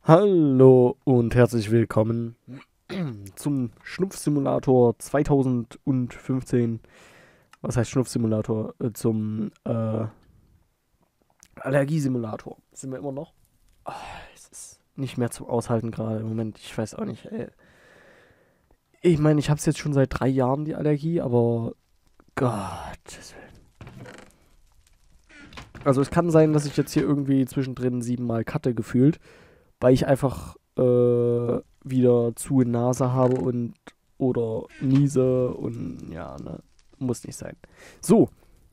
Hallo und herzlich willkommen zum Schnupfsimulator 2015. Was heißt Schnupfsimulator? Zum Allergiesimulator. Sind wir immer noch? Ah, es ist nicht mehr zum Aushalten gerade im Moment. Ich weiß auch nicht. Ey. Ich meine, ich habe es jetzt schon seit 3 Jahren, die Allergie, aber Gott. Also es kann sein, dass ich jetzt hier irgendwie zwischendrin 7-mal cutte gefühlt, weil ich einfach wieder zu Nase habe und oder niese und ja, ne, muss nicht sein. So,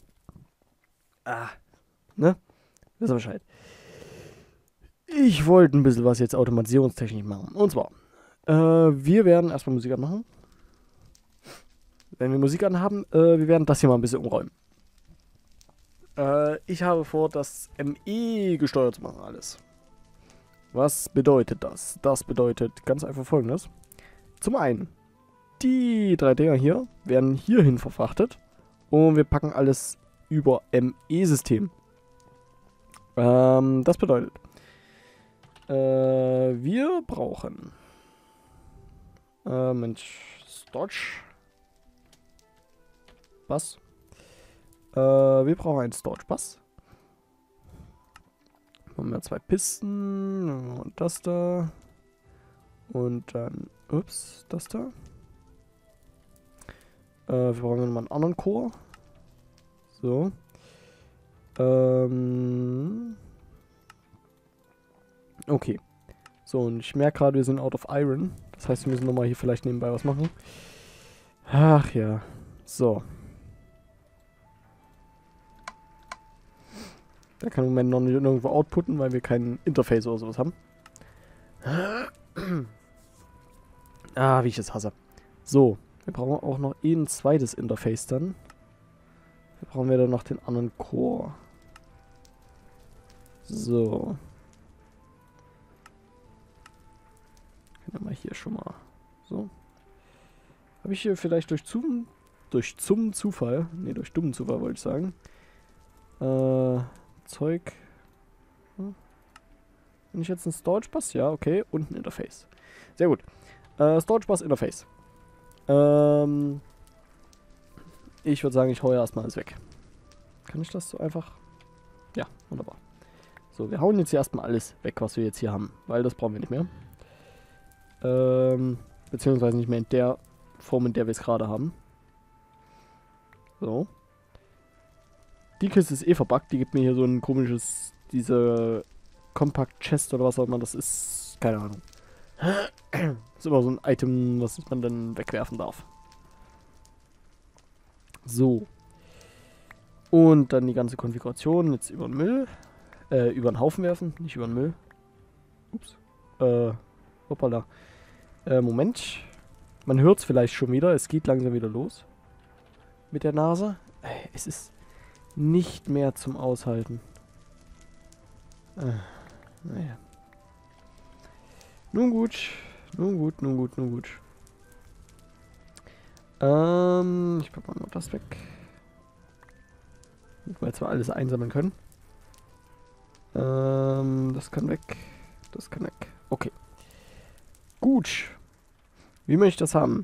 ne, wisst ihr Bescheid. Ich wollte ein bisschen was jetzt automatisierungstechnisch machen. Und zwar, wir werden erstmal Musik anmachen. Wenn wir Musik anhaben, wir werden das hier mal ein bisschen umräumen. Ich habe vor, das ME gesteuert zu machen, alles. Was bedeutet das? Das bedeutet ganz einfach Folgendes. Zum einen, die 3 Dinger hier werden hierhin verfrachtet und wir packen alles über ME-System. Das bedeutet, wir brauchen Mensch, Storage. Was? Wir brauchen einen Storage Bus. Haben wir 2 Pisten und das da. Und dann, ups, das da. Wir brauchen nochmal einen anderen Core. So. Okay. So, und ich merke gerade, wir sind out of iron. Das heißt, wir müssen nochmal hier vielleicht nebenbei was machen. Ach ja. So. Der kann im Moment noch nicht irgendwo outputten, weil wir kein Interface oder sowas haben. Wie ich es hasse. So, wir brauchen auch noch ein zweites Interface dann. Wir brauchen wir dann noch den anderen Core. So. Können wir mal hier schon mal. So. Habe ich hier vielleicht durch dummen Zufall, ne, durch dummen Zufall wollte ich sagen, Zeug. Wenn ich jetzt ein Storage Bus? Ja, okay. Und ein Interface. Sehr gut. Storage Bus, Interface. Ich würde sagen, ich hau ja erstmal alles weg. Kann ich das so einfach? Ja, wunderbar. So, wir hauen jetzt hier erstmal alles weg, was wir jetzt hier haben. Weil das brauchen wir nicht mehr. Beziehungsweise nicht mehr in der Form, in der wir es gerade haben. So. Die Kiste ist eh verbuggt. Die gibt mir hier so ein komisches, diese Compact Chest oder was auch immer das ist. Keine Ahnung. Das ist immer so ein Item, was man dann wegwerfen darf. So. Und dann die ganze Konfiguration jetzt über den Müll. Über den Haufen werfen, nicht über den Müll. Ups. Hoppala. Moment. Man hört es vielleicht schon wieder. Es geht langsam wieder los. Mit der Nase. Es ist nicht mehr zum Aushalten. Naja. Nun gut. Nun gut, nun gut, nun gut. Ich packe mal noch das weg. Damit wir jetzt mal alles einsammeln können. Das kann weg. Das kann weg. Okay. Gut. Wie möchte ich das haben?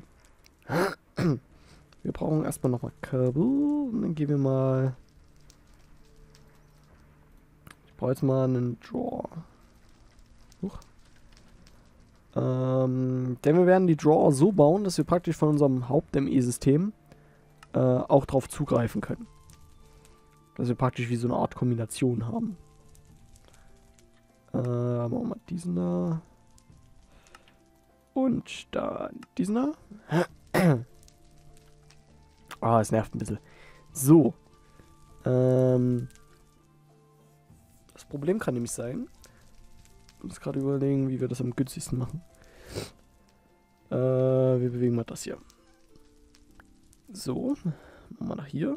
Wir brauchen erstmal nochmal Kabel. Und dann gehen wir mal. Ich brauche jetzt mal einen Drawer. Huch. Denn wir werden die Drawer so bauen, dass wir praktisch von unserem Haupt-ME-System auch drauf zugreifen können. Dass wir praktisch wie so eine Art Kombination haben. Machen wir mal diesen da. Und dann diesen da. Es nervt ein bisschen. So. Das Problem kann nämlich sein. Ich muss gerade überlegen, wie wir das am günstigsten machen. Wir bewegen mal das hier. So. Machen wir nach hier.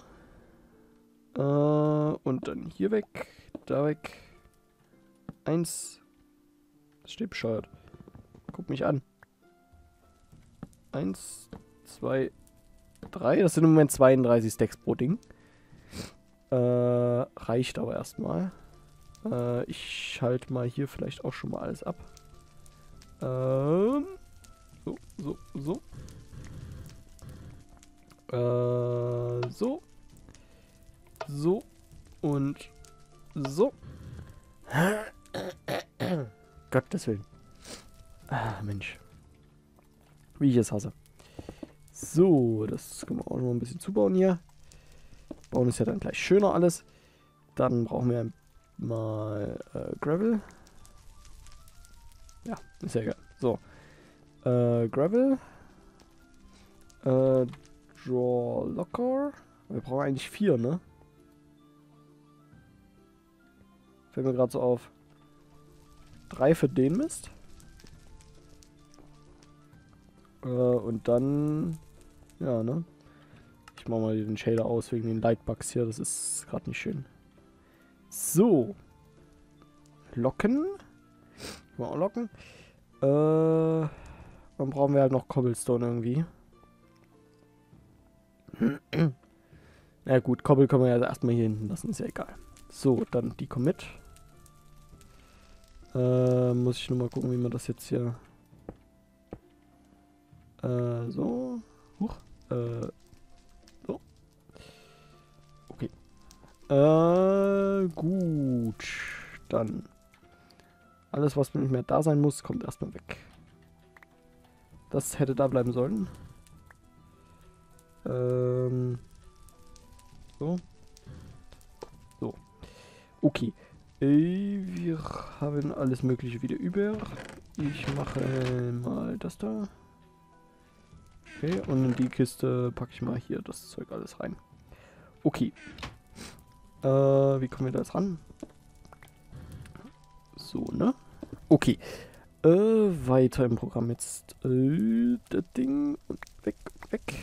Und dann hier weg. Da weg. 1. Das steht bescheuert. Guck mich an. 1, 2, 3. Das sind im Moment 32 Stacks pro Ding. Reicht aber erstmal. Ich schalte mal hier vielleicht auch schon mal alles ab. So, so, so. So. So. Und so. Gottes Willen. Ah, Mensch. Wie ich es hasse. So, das können wir auch noch ein bisschen zubauen hier. Bauen ist ja dann gleich schöner alles. Dann brauchen wir mal Gravel. Ja, ist ja egal. So. Gravel. Draw Locker. Wir brauchen eigentlich 4, ne? Fällt mir gerade so auf. 3 für den Mist. Und dann... Ja, ne? Ich mache mal den Shader aus wegen den Lightbugs hier. Das ist gerade nicht schön. So. Locken. Mal auch locken. Dann brauchen wir halt noch Cobblestone irgendwie. Ja gut, Cobble können wir ja erstmal hier hinten lassen. Ist ja egal. So, dann die kommen mit. Muss ich nur mal gucken, wie man das jetzt hier... so. Huch. So. Okay. Gut. Dann. Alles, was nicht mehr da sein muss, kommt erstmal weg. Das hätte da bleiben sollen. So. So. Okay. Wir haben alles Mögliche wieder über. Ich mache mal das da. Okay, und in die Kiste packe ich mal hier das Zeug alles rein. Okay. Wie kommen wir da jetzt ran? So, ne? Okay. Weiter im Programm jetzt. Das Ding und weg, weg.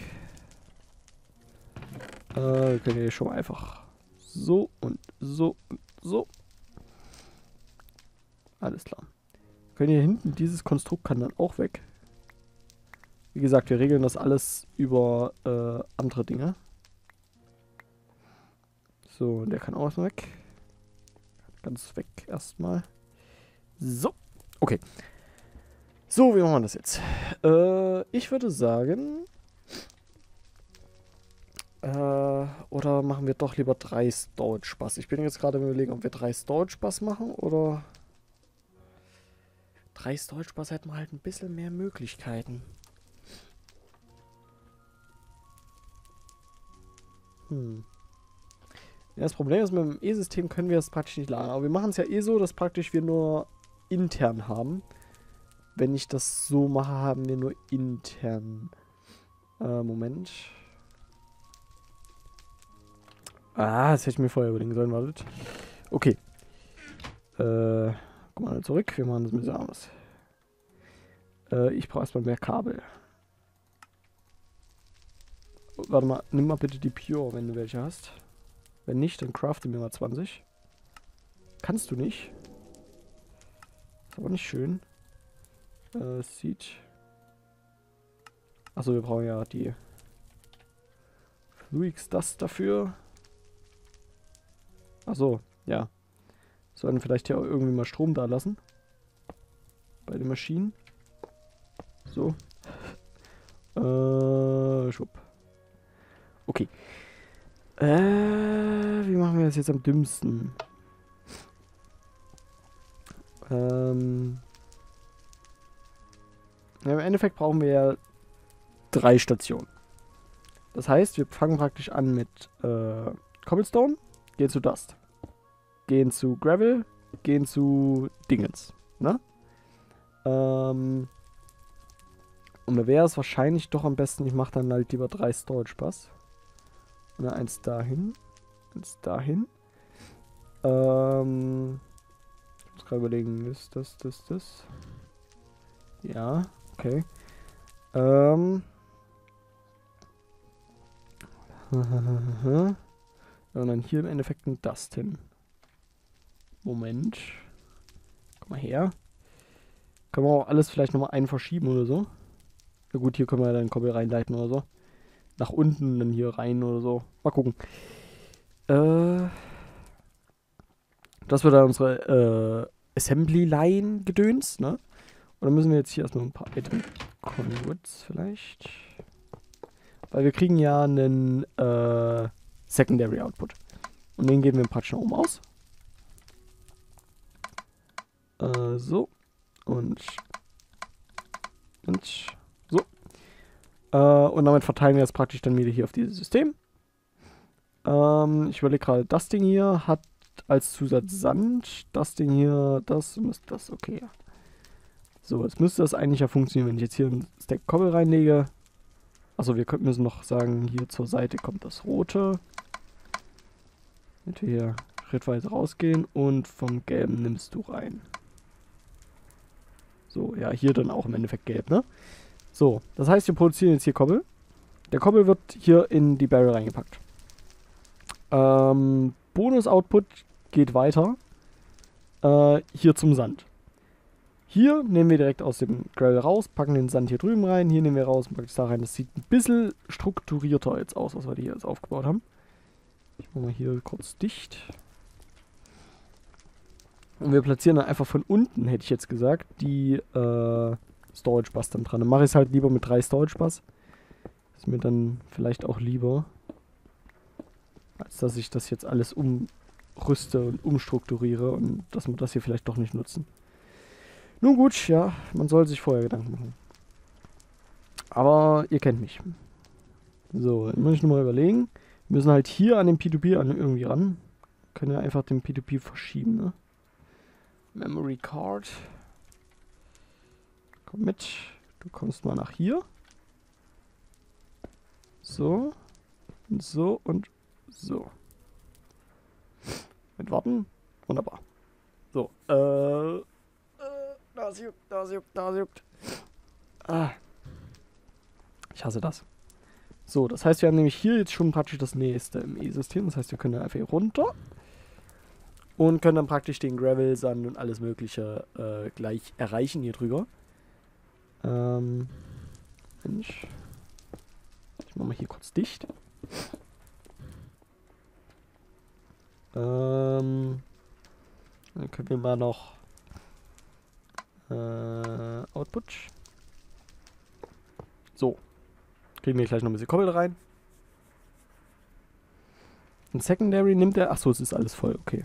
Wir können hier schon mal einfach so und so und so. Alles klar. Können hier hinten, dieses Konstrukt kann dann auch weg. Wie gesagt, wir regeln das alles über andere Dinge. So, der kann auch weg. Ganz weg erstmal. So, okay. So, wie machen wir das jetzt? Ich würde sagen... oder machen wir doch lieber 3 Storage Bass? Ich bin jetzt gerade überlegen, ob wir 3 Storage Bass machen oder... 3 Storage Bass hätten wir halt ein bisschen mehr Möglichkeiten. Ja, das Problem ist, mit dem E-System können wir es praktisch nicht lagern. Aber wir machen es ja eh so, dass praktisch wir nur intern haben. Wenn ich das so mache, haben wir nur intern. Moment. Ah, das hätte ich mir vorher überlegen sollen, wartet. Okay. Guck mal zurück, wir machen das ein bisschen anders. Ich brauche erstmal mehr Kabel. Warte mal, nimm mal bitte die Pure, wenn du welche hast. Wenn nicht, dann crafte mir mal 20. Kannst du nicht. Ist aber nicht schön. Sieht. Achso, wir brauchen ja die Fluix Dust dafür. Achso, ja. Sollten vielleicht hier auch irgendwie mal Strom da lassen. Bei den Maschinen. So. Schwupp. Okay. Wie machen wir das jetzt am dümmsten? Ja, im Endeffekt brauchen wir ja 3 Stationen. Das heißt, wir fangen praktisch an mit Cobblestone, gehen zu Dust, gehen zu Gravel, gehen zu Dingens. Ne? Und da wäre es wahrscheinlich doch am besten, ich mache dann halt lieber 3 Storage Bass. Oder eins dahin. Eins dahin. Ich muss gerade überlegen, ist das? Ja, okay. Und dann hier im Endeffekt ein Dust hin. Moment. Komm mal her. Können wir auch alles vielleicht nochmal einen verschieben oder so. Na gut, hier können wir dann Koppel reinleiten oder so. Nach unten, dann hier rein oder so. Mal gucken. Das wird dann unsere Assembly-Line gedöns, ne? Oder müssen wir jetzt hier erstmal ein paar Item Conduits vielleicht? Weil wir kriegen ja einen Secondary Output. Und den geben wir praktisch nach oben aus. So. Und so. Und damit verteilen wir das praktisch dann wieder hier auf dieses System. Ich überlege gerade, das Ding hier hat als Zusatz Sand. Das Ding hier, das müsste das, okay. So, jetzt müsste das eigentlich ja funktionieren, wenn ich jetzt hier einen Stack Kobbel reinlege. Also wir müssen noch sagen, hier zur Seite kommt das Rote. Damit wir hier schrittweise rausgehen und vom Gelben nimmst du rein. So, ja, hier dann auch im Endeffekt gelb, ne? So, das heißt, wir produzieren jetzt hier Kobbel. Der Kobbel wird hier in die Barrel reingepackt. Bonus-Output geht weiter. Hier zum Sand. Hier nehmen wir direkt aus dem Gravel raus, packen den Sand hier drüben rein. Hier nehmen wir raus und packen es da rein. Das sieht ein bisschen strukturierter jetzt aus, was wir hier jetzt aufgebaut haben. Ich mache mal hier kurz dicht. Und wir platzieren dann einfach von unten, hätte ich jetzt gesagt, die Storage Bus dann dran. Dann mache ich es halt lieber mit 3 Storage Bus. Ist mir dann vielleicht auch lieber, als dass ich das jetzt alles umrüste und umstrukturiere und dass wir das hier vielleicht doch nicht nutzen. Nun gut, ja, man soll sich vorher Gedanken machen. Aber ihr kennt mich. So, dann muss ich nochmal überlegen. Wir müssen halt hier an den P2P irgendwie ran. Können ja einfach den P2P verschieben, ne? Memory Card. Komm mit. Du kommst mal nach hier. So. Und so und so. Mit warten. Wunderbar. So. Das juckt, das juckt, das juckt. Ah. Ich hasse das. So, das heißt, wir haben nämlich hier jetzt schon praktisch das nächste im E-System. Das heißt, wir können dann einfach hier runter. Und können dann praktisch den Gravel, Sand und alles mögliche gleich erreichen hier drüber. Mensch. Ich mache mal hier kurz dicht. Dann können wir mal noch Output. So. Kriegen wir gleich noch ein bisschen Kobbel rein. Ein Secondary nimmt er. Achso, es ist alles voll, okay.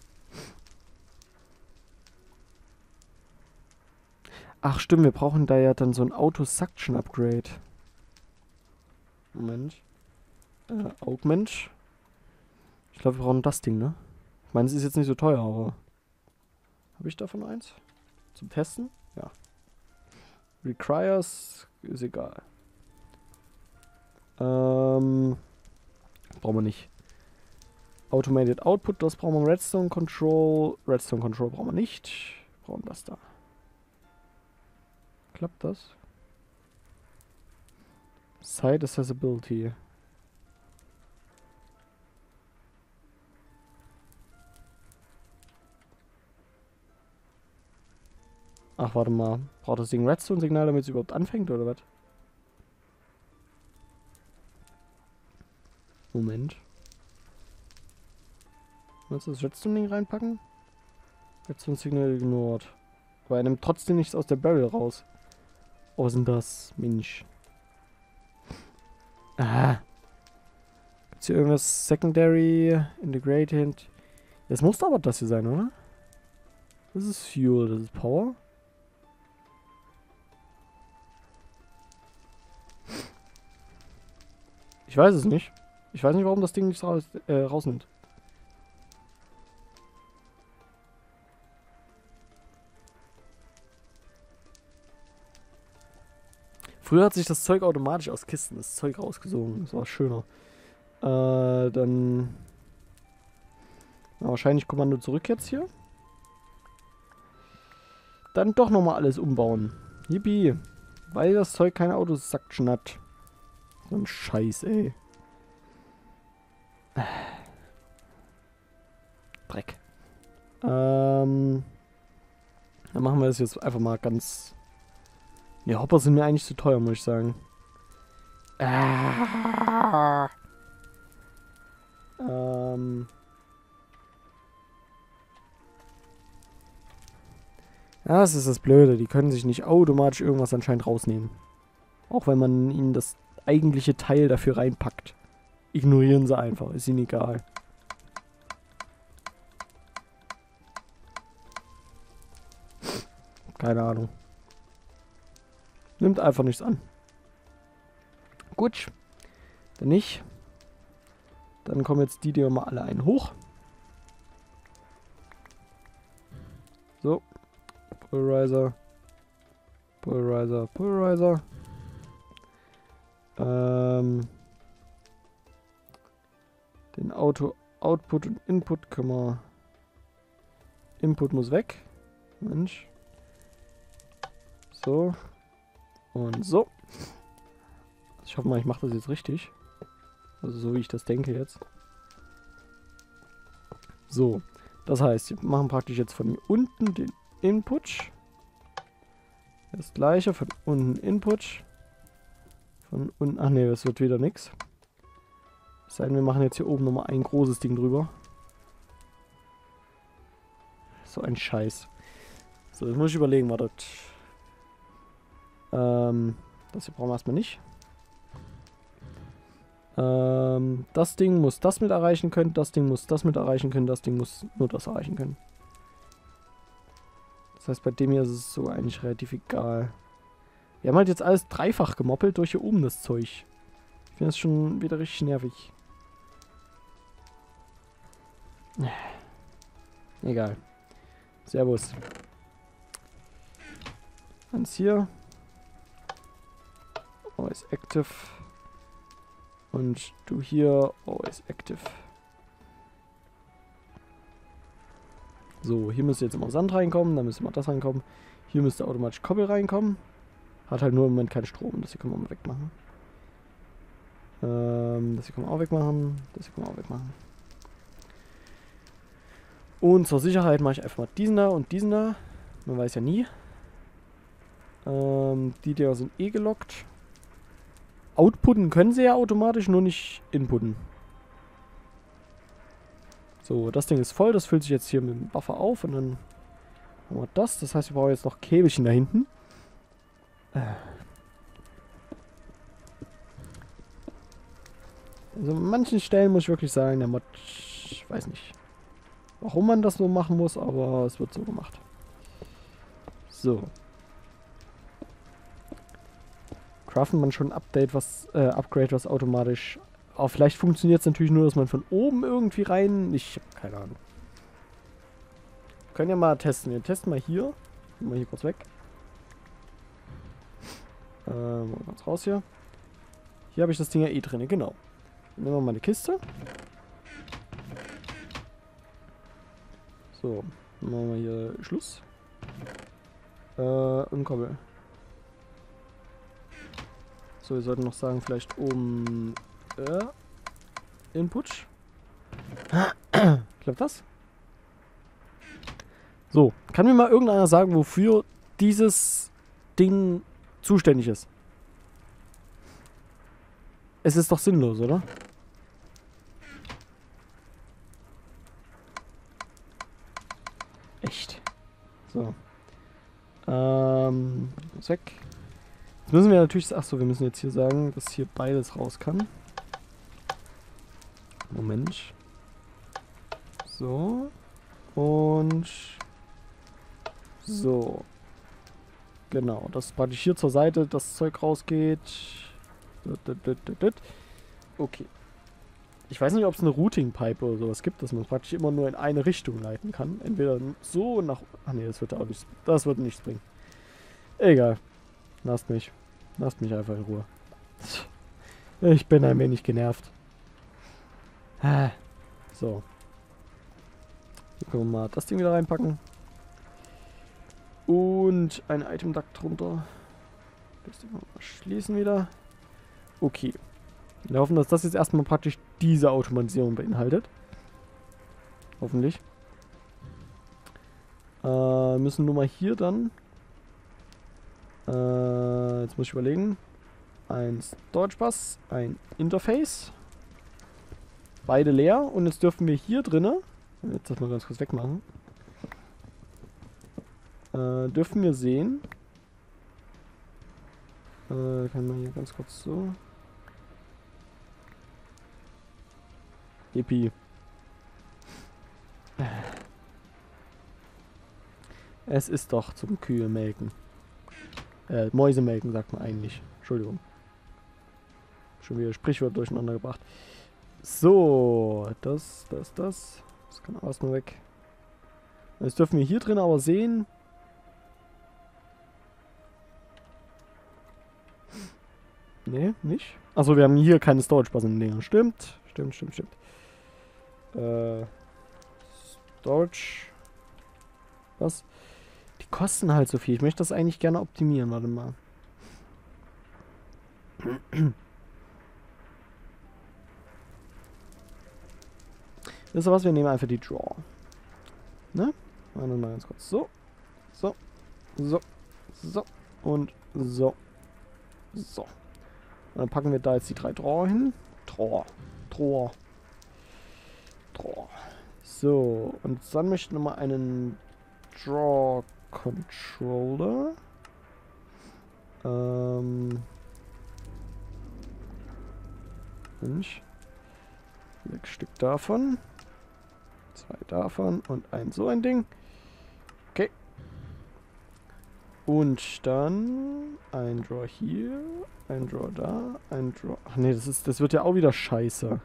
Ach stimmt, wir brauchen da ja dann so ein Auto-Suction-Upgrade. Moment. Augment. Ich glaube, wir brauchen das Ding, ne? Ich meine, es ist jetzt nicht so teuer, aber... Habe ich davon eins? Zum Testen? Ja. Requires ist egal. Brauchen wir nicht. Automated Output, das brauchen wir. Redstone Control. Redstone Control brauchen wir nicht. Wir brauchen das da. Klappt das? Site Accessibility. Ach, warte mal. Braucht das Ding Redstone-Signal, damit es überhaupt anfängt, oder was? Moment. Willst du das Redstone-Ding reinpacken? Redstone-Signal ignored. Aber er nimmt trotzdem nichts aus der Barrel raus. Oh, was ist denn das? Mensch. Ah. Gibt's hier irgendwas Secondary, Integrated? Das muss aber das hier sein, oder? Das ist Fuel, das ist Power. Ich weiß es nicht. Ich weiß nicht, warum das Ding nicht rausnimmt. Früher hat sich das Zeug automatisch aus Kisten, das Zeug rausgesogen. Das war schöner. Dann... Na, wahrscheinlich Kommando zurück jetzt hier. Dann doch nochmal alles umbauen. Yippie. Weil das Zeug keine Autosuction hat. So ein Scheiß, ey. Dreck. Dann machen wir das jetzt einfach mal ganz... Die Hopper sind mir eigentlich zu teuer, muss ich sagen. Ja, Ja, das ist das Blöde. Die können sich nicht automatisch irgendwas anscheinend rausnehmen. Auch wenn man ihnen das eigentliche Teil dafür reinpackt. Ignorieren sie einfach. Ist ihnen egal. Keine Ahnung. Nimmt einfach nichts an. Gut. Dann nicht. Dann kommen jetzt die mal alle einen hoch. So. Polarizer. Polarizer. Polarizer. Den Output und Input können wir... Input muss weg. Mensch. So. Und so. Ich hoffe mal, ich mache das jetzt richtig. Also so wie ich das denke jetzt. So. Das heißt, wir machen praktisch jetzt von hier unten den Input. Das gleiche von unten Input. Von unten... Ach nee, das wird wieder nix. Es sei denn, wir machen jetzt hier oben nochmal ein großes Ding drüber. So ein Scheiß. So, jetzt muss ich überlegen, wartet. Das hier brauchen wir erstmal nicht. Das Ding muss das mit erreichen können, das Ding muss das mit erreichen können, das Ding muss nur das erreichen können. Das heißt, bei dem hier ist es so eigentlich relativ egal. Wir haben halt jetzt alles dreifach gemoppelt durch hier oben das Zeug. Ich finde das schon wieder richtig nervig. Egal. Servus. Eins hier. Always active. Und du hier, always active. So, hier müsste jetzt immer Sand reinkommen, dann müsste immer das reinkommen. Hier müsste automatisch Koppel reinkommen. Hat halt nur im Moment keinen Strom, das hier können wir mal wegmachen. Das hier können wir auch wegmachen, das hier können wir auch wegmachen. Und zur Sicherheit mache ich einfach mal diesen da und diesen da. Man weiß ja nie. Die Dinger sind eh gelockt. Outputten können sie ja automatisch, nur nicht inputten. So, das Ding ist voll. Das füllt sich jetzt hier mit dem Buffer auf. Und dann haben wir das. Das heißt, wir brauchen jetzt noch Käbelchen da hinten. Also an manchen Stellen muss ich wirklich sagen, der Mod, ich weiß nicht, warum man das so machen muss, aber es wird so gemacht. So. Craften man schon ein Update, Upgrade, was automatisch... Aber vielleicht funktioniert es natürlich nur, dass man von oben irgendwie rein... Ich habe keine Ahnung. Wir können ja mal testen. Wir testen mal hier. Mal hier kurz weg. Mal ganz raus hier. Hier habe ich das Ding ja eh drin, genau. Dann nehmen wir mal eine Kiste. So, dann machen wir hier Schluss. Unkoppel. So, wir sollten noch sagen, vielleicht oben Input. Klappt das? So, kann mir mal irgendeiner sagen, wofür dieses Ding zuständig ist? Es ist doch sinnlos, oder? Echt. So. Ist weg. Jetzt müssen wir natürlich... Achso, wir müssen jetzt hier sagen, dass hier beides raus kann. Moment. So. Und... So. Genau, dass praktisch hier zur Seite das Zeug rausgeht. Okay. Ich weiß nicht, ob es eine Routing-Pipe oder sowas gibt, dass man praktisch immer nur in eine Richtung leiten kann. Entweder so nach... Ach nee, das wird auch nichts... Das wird nichts bringen. Egal. Lasst mich. Lasst mich einfach in Ruhe. Ich bin ein wenig genervt. So. Hier können wir mal das Ding wieder reinpacken. Und ein Item-Duct drunter. Das Ding mal schließen wieder. Okay. Wir hoffen, dass das jetzt erstmal praktisch diese Automatisierung beinhaltet. Hoffentlich. Müssen nur mal hier dann... jetzt muss ich überlegen. Ein Storage Bus, ein Interface. Beide leer. Und jetzt dürfen wir hier drinnen... Jetzt das mal ganz kurz wegmachen. Dürfen wir sehen. Kann man hier ganz kurz so. Epi. Es ist doch zum Kühe melken. Mäuse melken sagt man eigentlich. Entschuldigung. Schon wieder Sprichwort durcheinander gebracht. So, das kann auch erstmal weg. Jetzt dürfen wir hier drin aber sehen. Nee, nicht. Achso, wir haben hier keine Storage-Basen. Stimmt. Storage. Was? Die kosten halt so viel. Ich möchte das eigentlich gerne optimieren. Warte mal. Wisst ihr was? Wir nehmen einfach die Draw. Ne? Machen wir mal ganz kurz. So. Und so. Und dann packen wir da jetzt die 3 Draw hin. Draw. So. Und dann möchte ich nochmal einen Draw Controller. 6 Stück davon. 2 davon und so ein Ding. Okay. Und dann ein Draw hier, ein Draw da, ein Draw. Ach nee, das wird ja auch wieder scheiße.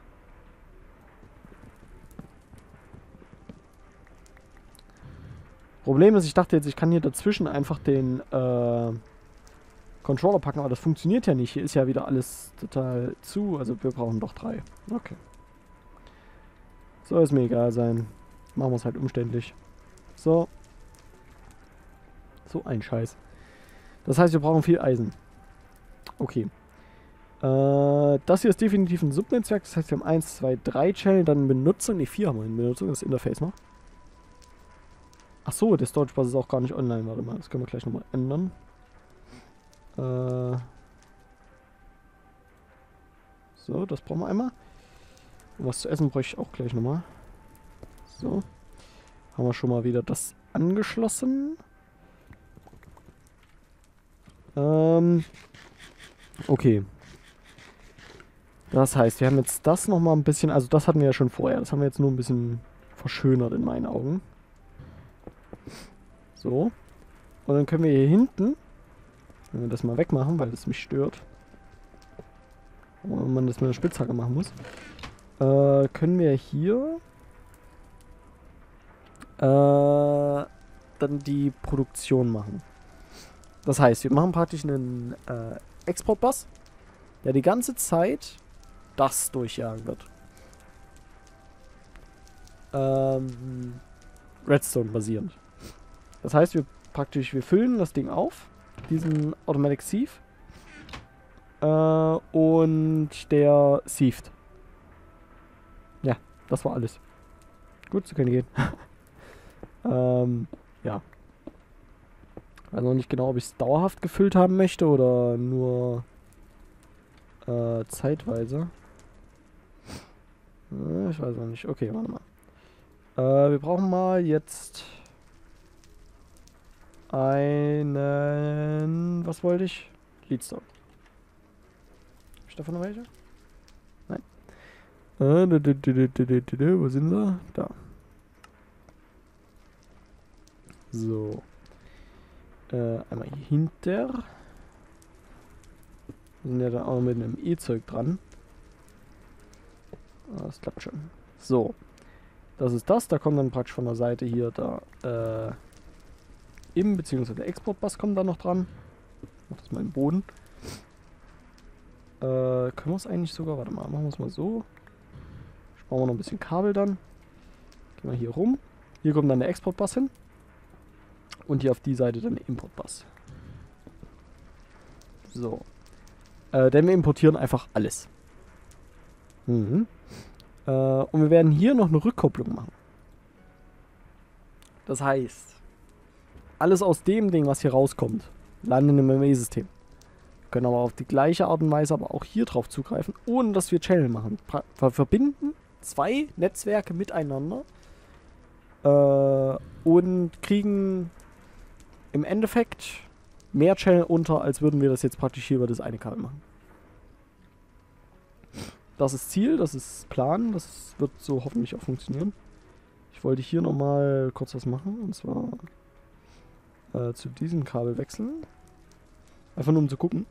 Problem ist, ich dachte jetzt, ich kann hier dazwischen einfach den Controller packen, aber das funktioniert ja nicht. Hier ist ja wieder alles total zu. Also wir brauchen doch 3. Okay. Soll es mir egal sein. Machen wir es halt umständlich. So. So ein Scheiß. Das heißt, wir brauchen viel Eisen. Okay. Das hier ist definitiv ein Subnetzwerk. Das heißt, wir haben 1, 2, 3 Channel, dann Benutzer. Ne, 4 haben wir in Benutzung. Das Interface noch. Ach so, der Storage Bus ist auch gar nicht online. Warte mal, das können wir gleich nochmal ändern. So, das brauchen wir einmal. Und was zu essen bräuchte ich auch gleich nochmal. So. Haben wir schon mal wieder das angeschlossen. Okay. Das heißt, wir haben jetzt das nochmal ein bisschen, also das hatten wir ja schon vorher. Das haben wir jetzt nur ein bisschen verschönert in meinen Augen. So. Und dann können wir hier hinten, wenn wir das mal wegmachen, weil das mich stört. Und man das mit einer Spitzhacke machen muss. Können wir hier dann die Produktion machen. Das heißt, wir machen praktisch einen Exportbus, der die ganze Zeit das durchjagen wird. Redstone basierend. Das heißt, wir füllen das Ding auf, diesen Automatic Sieve, und der sieft. Ja, das war alles. Gut, so können gehen. Ja. Ich weiß noch nicht genau, ob ich es dauerhaft gefüllt haben möchte oder nur zeitweise. Ich weiß noch nicht. Okay, warte mal. Wir brauchen mal jetzt einen... Was wollte ich? Leadstone. Hab ich davon noch welche? Nein. Wo sind sie? Da. So. Einmal hier hinter. Wir sind ja da auch mit einem E-Zeug dran. Das klappt schon. So. Das ist das. Da kommt dann praktisch von der Seite hier da bzw. der Exportbus kommt da noch dran. Ich mach das mal im Boden. Können wir es eigentlich sogar, warte mal, machen wir es mal so. Sparen wir noch ein bisschen Kabel dann. Gehen wir hier rum. Hier kommt dann der Exportbus hin. Und hier auf die Seite dann der Importbus. So. Denn wir importieren einfach alles. Und wir werden hier noch eine Rückkopplung machen. Das heißt, alles aus dem Ding, was hier rauskommt, landet im ME-System. Wir können aber auf die gleiche Art und Weise aber auch hier drauf zugreifen, ohne dass wir Channel machen. Wir verbinden 2 Netzwerke miteinander und kriegen im Endeffekt mehr Channel unter, als würden wir das jetzt praktisch hier über das eine Kabel machen. Das ist Ziel, das ist Plan, das wird so hoffentlich auch funktionieren. Ich wollte hier nochmal kurz was machen, und zwar zu diesem Kabel wechseln. Einfach nur um zu gucken.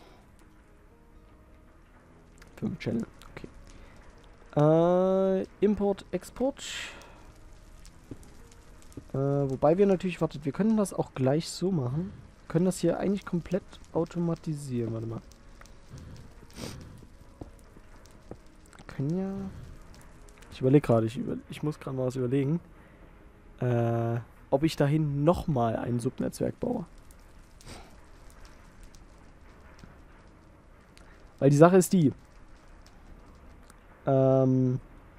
5 Channel, okay. Import, Export. Wobei wir natürlich, wartet, wir können das auch gleich so machen. Wir können das hier eigentlich komplett automatisieren, warte mal. Wir können ja... Ich überlege gerade, ich muss gerade mal was überlegen. Ob ich dahin nochmal ein Subnetzwerk baue. Weil die Sache ist die. Können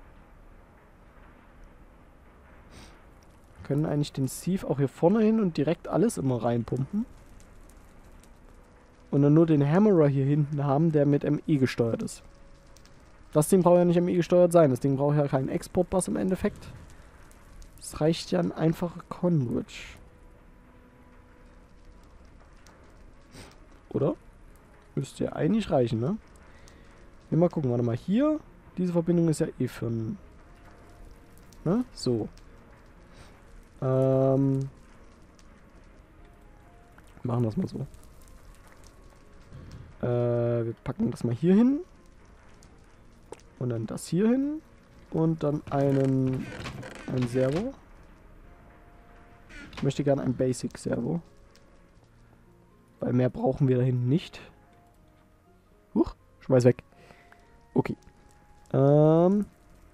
eigentlich den Sieve auch hier vorne hin und direkt alles immer reinpumpen. Und dann nur den Hammerer hier hinten haben, der mit ME gesteuert ist. Das Ding braucht ja nicht ME gesteuert sein. Das Ding braucht ja keinen Export-Bus im Endeffekt. Es reicht ja ein einfacher Conbridge. Oder? Müsste ja eigentlich reichen, ne? Wir mal gucken, warte mal. Hier, diese Verbindung ist ja eh für ein... Ne? So. Machen das mal so. Wir packen das mal hier hin. Und dann das hier hin. Und dann ein Servo. Ich möchte gerne ein Basic Servo. Weil mehr brauchen wir da hinten nicht. Huch, schmeiß weg. Okay. Dahin.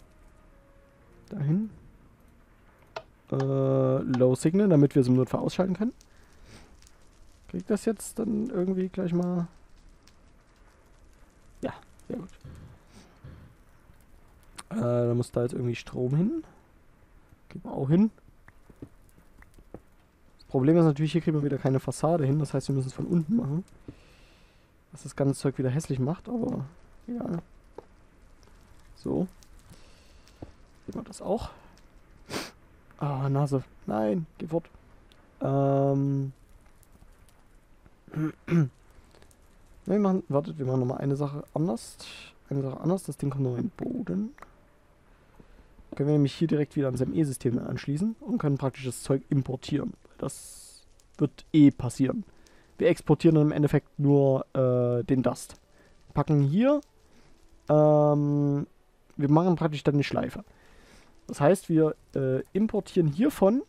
Low Signal, damit wir es im Notfall ausschalten können. Kriegt das jetzt dann irgendwie gleich mal... Ja, sehr gut. Da muss da jetzt irgendwie Strom hin. Geht auch hin. Das Problem ist natürlich, hier kriegen wir wieder keine Fassade hin. Das heißt, wir müssen es von unten machen. Was das ganze Zeug wieder hässlich macht, aber ja. So. Sehen wir das auch. Ah, Nase. Nein, geh fort. Wir machen, wartet, wir machen nochmal eine Sache anders. Das Ding kommt noch in den Boden. Können wir nämlich hier direkt wieder ans ME-System anschließen und können praktisch das Zeug importieren. Das wird eh passieren. Wir exportieren dann im Endeffekt nur den Dust. Packen hier. Wir machen praktisch dann eine Schleife. Das heißt, wir importieren hiervon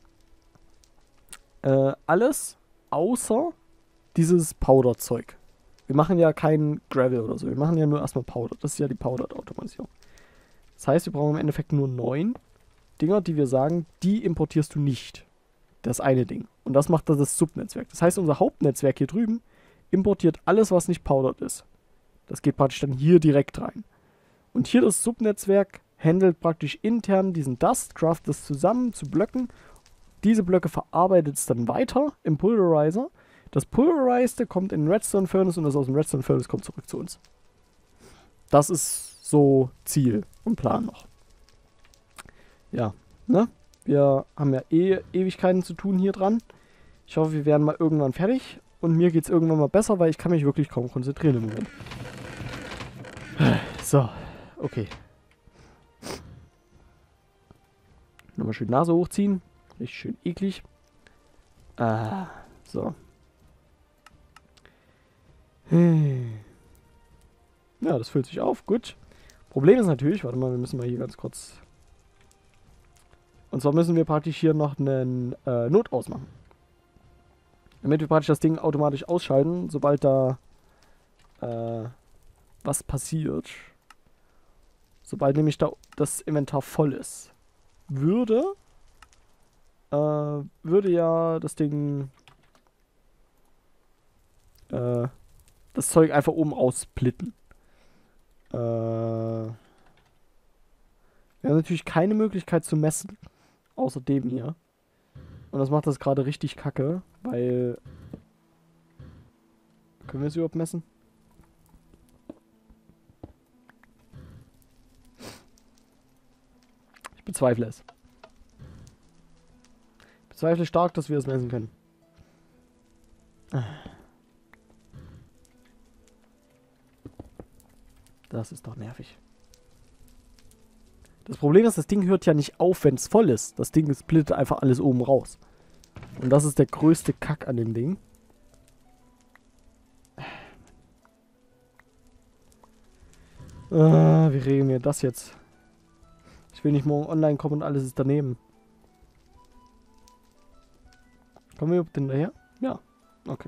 alles außer dieses Powder-Zeug. Wir machen ja kein Gravel oder so. Wir machen ja nur erstmal Powder. Das ist ja die Powdered-Automatisierung. Das heißt, wir brauchen im Endeffekt nur 9 Dinger, die wir sagen, die importierst du nicht. Das eine Ding. Und das macht das Subnetzwerk. Das heißt, unser Hauptnetzwerk hier drüben importiert alles, was nicht powdered ist. Das geht praktisch dann hier direkt rein. Und hier das Subnetzwerk handelt praktisch intern diesen Dust, craftet es zusammen zu Blöcken. Diese Blöcke verarbeitet es dann weiter im Pulverizer. Das Pulverized kommt in den Redstone Furnace und das aus dem Redstone Furnace kommt zurück zu uns. Das ist so Ziel und Plan noch. Ja, ne? Wir haben ja eh Ewigkeiten zu tun hier dran. Ich hoffe, wir werden mal irgendwann fertig. Und mir geht es irgendwann mal besser, weil ich kann mich wirklich kaum konzentrieren im Moment. So, okay. Nochmal schön Nase hochziehen. Richtig schön eklig. So. Ja, das füllt sich auf. Gut. Problem ist natürlich, warte mal, wir müssen mal hier ganz kurz... Und zwar müssen wir praktisch hier noch einen Notaus machen. Damit wir praktisch das Ding automatisch ausschalten, sobald da was passiert. Sobald nämlich da das Inventar voll ist. Würde ja das Ding das Zeug einfach oben aussplitten. Wir haben natürlich keine Möglichkeit zu messen. Außer dem hier. Und das macht das gerade richtig kacke, weil... Können wir es überhaupt messen? Ich bezweifle es. Ich bezweifle stark, dass wir es messen können. Das ist doch nervig. Das Problem ist, das Ding hört ja nicht auf, wenn es voll ist. Das Ding splittet einfach alles oben raus. Und das ist der größte Kack an dem Ding. Wie regeln wir das jetzt? Ich will nicht morgen online kommen und alles ist daneben. Kommen wir überhaupt hinterher? Ja. Okay.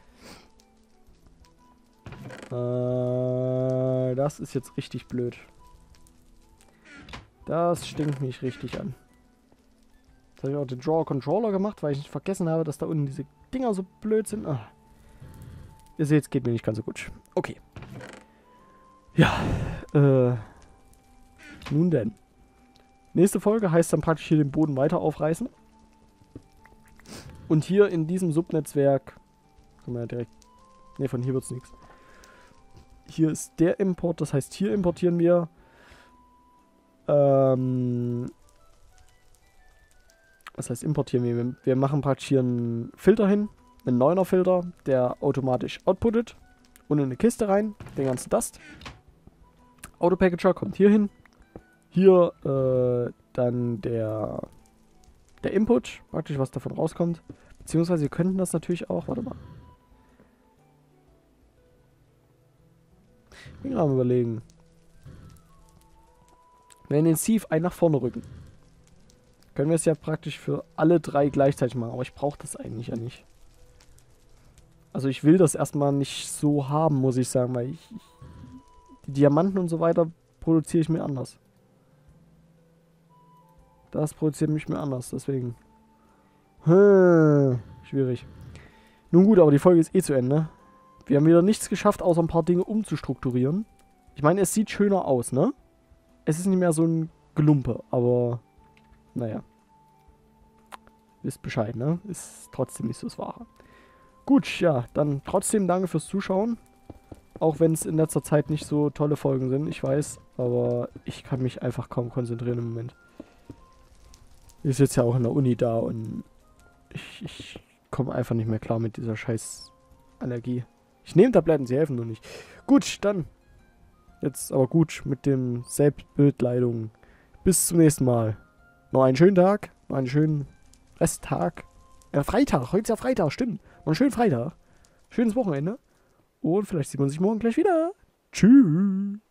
Das ist jetzt richtig blöd. Das stinkt mich richtig an. Jetzt habe ich auch den Draw Controller gemacht, weil ich nicht vergessen habe, dass da unten diese Dinger so blöd sind. Ah. Ihr seht, es geht mir nicht ganz so gut. Okay. Ja. Nun denn. Nächste Folge heißt dann praktisch hier den Boden weiter aufreißen. Und hier in diesem Subnetzwerk. Können wir ja direkt. Ne, von hier wird es nichts. Hier ist der Import, das heißt, hier importieren wir. Was heißt importieren wir? Wir machen praktisch hier einen Filter hin. Einen 9er Filter, der automatisch outputtet. Und in eine Kiste rein. Den ganzen Dust. Autopackager kommt hier hin. Hier dann der Input, praktisch was davon rauskommt. Beziehungsweise wir könnten das natürlich auch, warte mal. Ich bin gerade am Überlegen. Wenn wir den Sieve ein nach vorne rücken, können wir es ja praktisch für alle drei gleichzeitig machen. Aber ich brauche das eigentlich ja nicht. Also ich will das erstmal nicht so haben, muss ich sagen, weil die Diamanten und so weiter produziere ich mir anders. Das produziert mich mir anders, deswegen. Schwierig. Nun gut, aber die Folge ist eh zu Ende. Wir haben wieder nichts geschafft, außer ein paar Dinge umzustrukturieren. Ich meine, es sieht schöner aus, ne? Es ist nicht mehr so ein Gelumpe, aber naja. Wisst Bescheid, ne? Ist trotzdem nicht so das Wahre. Gut, ja, dann trotzdem danke fürs Zuschauen. Auch wenn es in letzter Zeit nicht so tolle Folgen sind, ich weiß. Aber ich kann mich einfach kaum konzentrieren im Moment. Ich sitze ja auch in der Uni da und ich komme einfach nicht mehr klar mit dieser scheiß Allergie. Ich nehme Tabletten, sie helfen nur nicht. Gut, dann. Jetzt aber gut mit dem Selbstbildleidung. Bis zum nächsten Mal. Noch einen schönen Tag, noch einen schönen Resttag. Freitag, heute ist ja Freitag, stimmt. Noch einen schönen Freitag. Schönes Wochenende. Und vielleicht sieht man sich morgen gleich wieder. Tschüss.